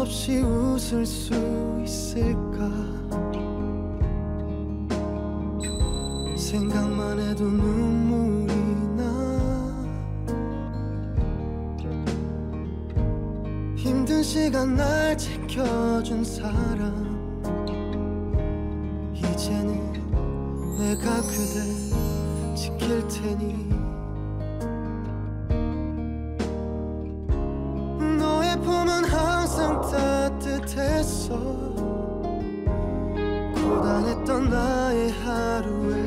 없이 웃을 수 있을까? 생각만 해도 눈물이 나. 힘든 시간 날 지켜준 사람, 이제는 내가 그댈 지킬 테니. 너의 품은 항상 따뜻했어. 고단했던 나의 하루에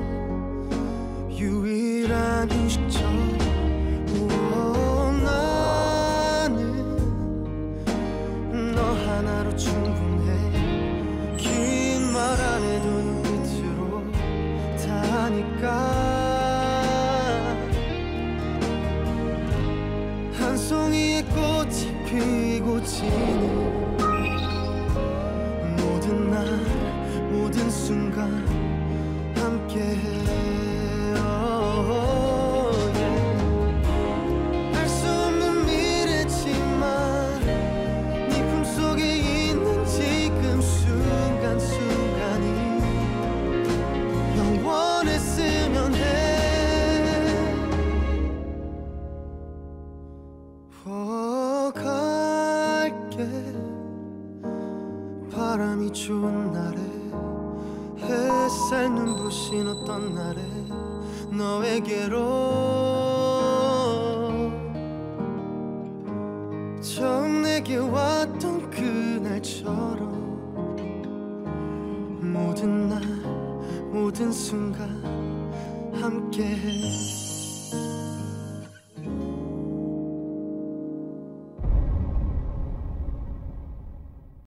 유일한 휴식처. 나는 너 하나로 충분해. 긴 말 안 해도 눈빛으로 다 하니까. 한 송이의 꽃이 피고 지는 모든 날 모든 순간 함께해. 알 수 없는 미래지만 네 품속에 있는 지금 순간순간이 영원했으면 해. 갈게. 바람이 좋은 날에 햇살 눈부신 어떤 날에 너에게로 처음 내게 왔던 그날처럼 모든 날 모든 순간 함께해.